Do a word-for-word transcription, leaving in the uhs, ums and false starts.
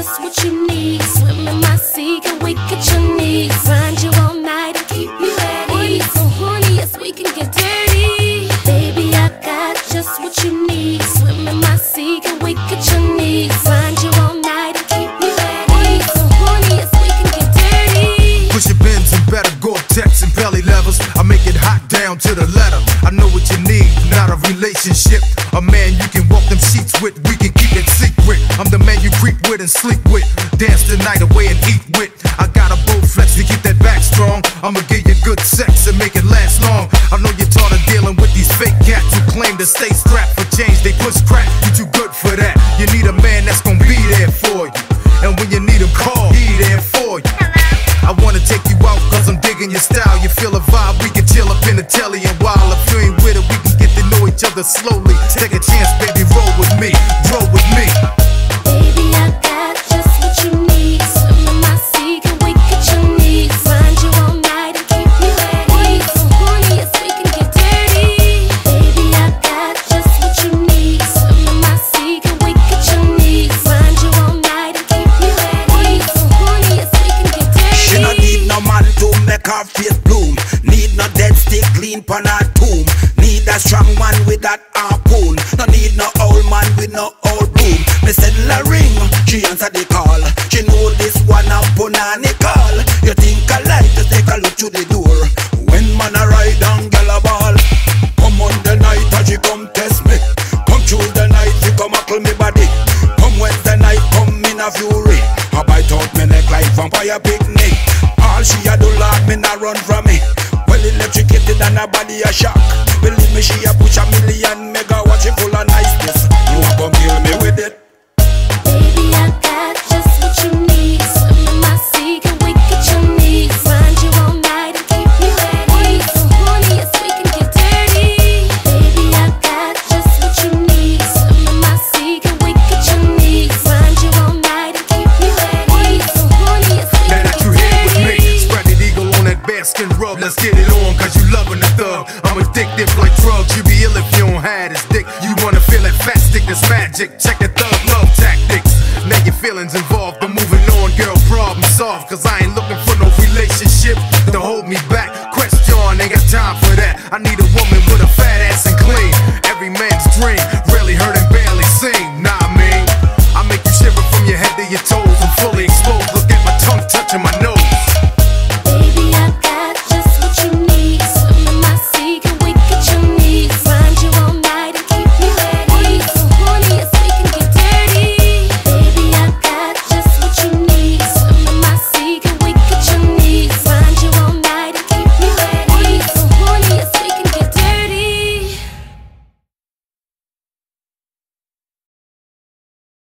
just what you need. Swim in my sea, can wake at your knees. Find you all night and keep you at ease. So horny, yes, we can get dirty. Baby, I got just what you need. Swim in my sea, can wake at your knees. Find you all night and keep you at ease. So horny, yes, we can get dirty. Push your bins and better Gore-Tex and belly levels. I make it hot down to the letter. I know what you need, not a relationship. A man you can walk them sheets with, we can keep it secret. I'm the man you creep with and sleep with. Dance the night away and eat with. I got a bow flex to keep that back strong. I'ma give you good sex and make it last long. I know you're tired of dealing with these fake cats who claim to stay strapped for change. They push crack, you too good for that. You need a man that's gonna be there for you. And when you need him, call, he there for you. I wanna take you out cause I'm digging your style. You feel a vibe, we can chill up in the telly and while if you ain't with it, we can get to know each other slowly. Take a chance, baby, roll with me, roll with me. Baby, I got just what you need. Swim in my sea, can wake at your knees. Find you all night and keep you at ease. So horny, yes, we can get dirty. Baby, I got just what you need. Swim in my sea, can wake at your knees. Find you all night and keep you at ease. So horny, yes, we can get dirty. She no need no man to make her face bloom. Need no dead stick clean pon her tomb. Need a strong man with that harpoon. No need no old man with no old broom. Me send her ring, she answer the call. She know this one a punani call. You think I like to take a look to the door. When man a ride and gal a ball. Come on the night and she come test me. Come Tuesday night she come huckle me body. Come Wednesday night come in a fury. I bite out me neck like vampire picnic. All she a do lord me not run from me. Well electrocuted and her body a shock. Believe me she a push a million megawatt. She full of niceness. You a come kill me with it. Baby, I got just what you need. Swim in my sea, can wake at your knees. Find you all night and keep you at ease. So horny, yes, we can get dirty. Baby, I got just what you need. Swim in my sea, can wake at your knees. Find you all night and keep you at ease. So horny, yes, we Now can that get you here with me, dirty. spread it eagle on that basket rub. Let's get it on, cause you loving the thug. I'm addicted like drugs. You be ill if you don't have this dick. You wanna feel that fat stick that's magic. Check the thug love tactics. Now your feelings involved, but moving on, girl, problem solved. Cause I ain't